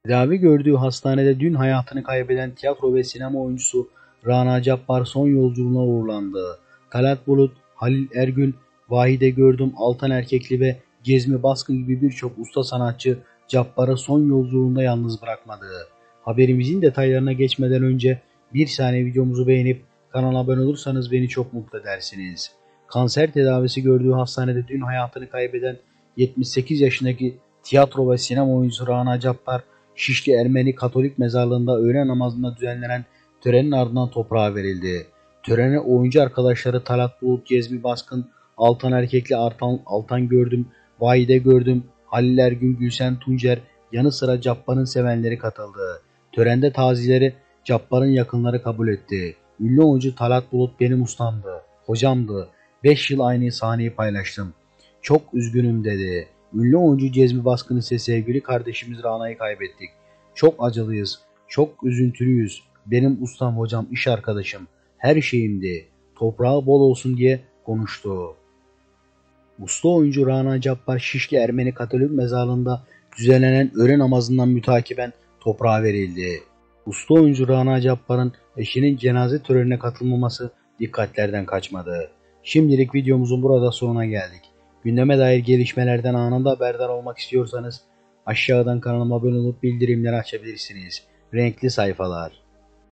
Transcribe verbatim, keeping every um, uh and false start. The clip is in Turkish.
Tedavi gördüğü hastanede dün hayatını kaybeden tiyatro ve sinema oyuncusu Rana Cappar son yolculuğuna uğurlandı. Talat Bulut, Halil Ergül, Vahide Gördüm, Altan Erkekli ve Cezmi Baskın gibi birçok usta sanatçı Cappar'ı son yolculuğunda yalnız bırakmadı. Haberimizin detaylarına geçmeden önce bir saniye videomuzu beğenip kanala abone olursanız beni çok mutlu edersiniz. Kanser tedavisi gördüğü hastanede dün hayatını kaybeden yetmiş sekiz yaşındaki tiyatro ve sinema oyuncusu Rana Cappar, Şişli Ermeni Katolik Mezarlığı'nda öğle namazında düzenlenen törenin ardından toprağa verildi. Törene oyuncu arkadaşları Talat Bulut, Cezmi Baskın, Altan Erkekli, Altan, Altan Gördüm, Vahide Gördüm, Halil Ergün, Gülsen Tuncer, yanı sıra Cappar'ın sevenleri katıldı. Törende tazileri Cappar'ın yakınları kabul etti. Ünlü oyuncu Talat Bulut benim ustamdı, hocamdı. beş yıl aynı sahneyi paylaştım. Çok üzgünüm dedi. Ünlü oyuncu Cezmi Baskın ise sevgili kardeşimiz Rana'yı kaybettik. Çok acılıyız, çok üzüntülüyüz. Benim ustam, hocam, iş arkadaşım, her şeyimdi. Toprağı bol olsun diye konuştu. Usta oyuncu Rana Cappar, Şişli Ermeni Katolik Mezarlığı'nda düzenlenen öğle namazından mütakiben toprağa verildi. Usta oyuncu Rana Cappar'ın eşinin cenaze törenine katılmaması dikkatlerden kaçmadı. Şimdilik videomuzun burada sonuna geldik. Gündeme dair gelişmelerden anında haberdar olmak istiyorsanız aşağıdan kanalıma abone olup bildirimleri açabilirsiniz. Renkli sayfalar.